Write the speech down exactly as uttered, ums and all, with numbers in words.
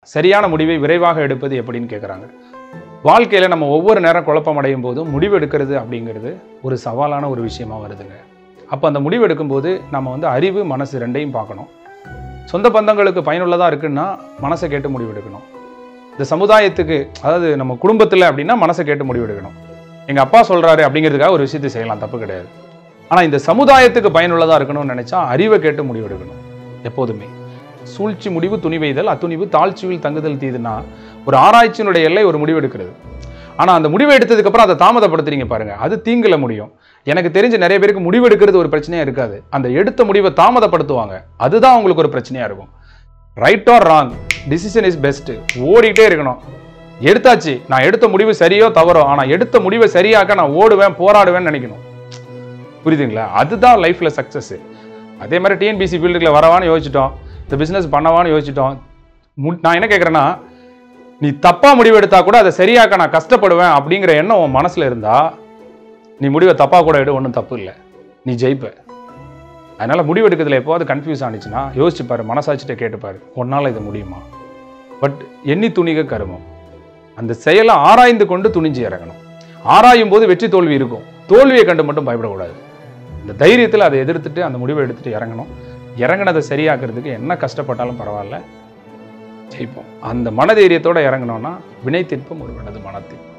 சரியான முடிவை விரைவாக எடுப்பது எப்படின்னு கேட்குறாங்க. வாழ்க்கையில் நம்ம ஒவ்வொரு நேரம் குழப்பம் அடையும் போதும் முடிவு எடுக்கிறது அப்படிங்கிறது ஒரு சவாலான ஒரு விஷயமா வருதுங்க. அப்போ அந்த முடிவு எடுக்கும்போது நம்ம வந்து அறிவு மனசு ரெண்டையும் பார்க்கணும். சொந்த பந்தங்களுக்கு பயனுள்ளதாக இருக்குன்னா மனசை கேட்டு முடிவு எடுக்கணும். இந்த சமுதாயத்துக்கு, அதாவது நம்ம குடும்பத்தில் அப்படின்னா மனசை கேட்டு முடிவு எடுக்கணும். எங்கள் அப்பா சொல்கிறாரு அப்படிங்கிறதுக்காக ஒரு விஷயத்தை செய்யலாம், தப்பு கிடையாது. ஆனால் இந்த சமுதாயத்துக்கு பயனுள்ளதாக இருக்கணும்னு நினச்சா அறிவை கேட்டு முடிவு எடுக்கணும். எப்போதுமே சூழ்ச்சி முடிவு துணிவைதல், அத்துணிவு தாழ்ச்சியில் தங்குதல் தீதுன்னா ஒரு ஆராய்ச்சியினுடைய எல்லை ஒரு முடிவு எடுக்கிறது. ஆனால் அந்த முடிவை எடுத்ததுக்கப்புறம் அதை தாமதப்படுத்துறீங்க பாருங்க, அது தீங்குல முடியும். எனக்கு தெரிஞ்ச நிறைய பேருக்கு முடிவு எடுக்கிறது ஒரு பிரச்சனையா இருக்காது, அந்த எடுத்த முடிவை தாமதப்படுத்துவாங்க, அதுதான் உங்களுக்கு ஒரு பிரச்சனையா இருக்கும். Right or wrong, decision is best. ஓடிட்டே இருக்கணும். எடுத்தாச்சு, நான் எடுத்த முடிவு சரியோ தவறோ, ஆனால் எடுத்த முடிவை சரியாக்க நான் ஓடுவேன் போராடுவேன்னு நினைக்கணும். புரியுதுங்களா? அதுதான் லைஃப்ல சக்சஸ். அதே மாதிரி டிஎன்பிசி ஃபீல்டுக்குள்ள வரவான்னு யோசிச்சிட்டோம், இந்த பிசினஸ் பண்ணவான்னு யோசிச்சிட்டோம். நான் என்ன கேட்குறேன்னா, நீ தப்பா முடிவு எடுத்தா கூட அதை சரியாக்க நான் கஷ்டப்படுவேன் அப்படிங்கிற எண்ணம் உன் மனசுல இருந்தா நீ முடிவை தப்பா கூட எடு, ஒன்றும் தப்பு இல்லை, நீ ஜெயிப்ப. அதனால முடிவு எடுக்கிறதுல எப்போது கன்ஃபியூஸ் ஆனிச்சுன்னா யோசிச்சு பாரு, மனசாட்சிட்ட கேட்டுப்பாரு, உன்னால இது முடியுமா? பட் எண்ணி துணிக கருமம். அந்த செயலை ஆராய்ந்து கொண்டு துணிஞ்சு இறங்கணும். ஆராயும் போது வெற்றி தோல்வி இருக்கும், தோல்வியை கண்டு மட்டும் பயப்படக்கூடாது. இந்த தைரியத்தில் அதை எதிர்த்துட்டு அந்த முடிவை எடுத்துட்டு இறங்கணும். இறங்கினதை சரியாக்குறதுக்கு என்ன கஷ்டப்பட்டாலும் பரவாயில்ல, ஜெயிப்போம். அந்த மனதைரியத்தோடு இறங்கணும்னா வினை தீர்ப்பும் ஒரு மனது மனத்தில்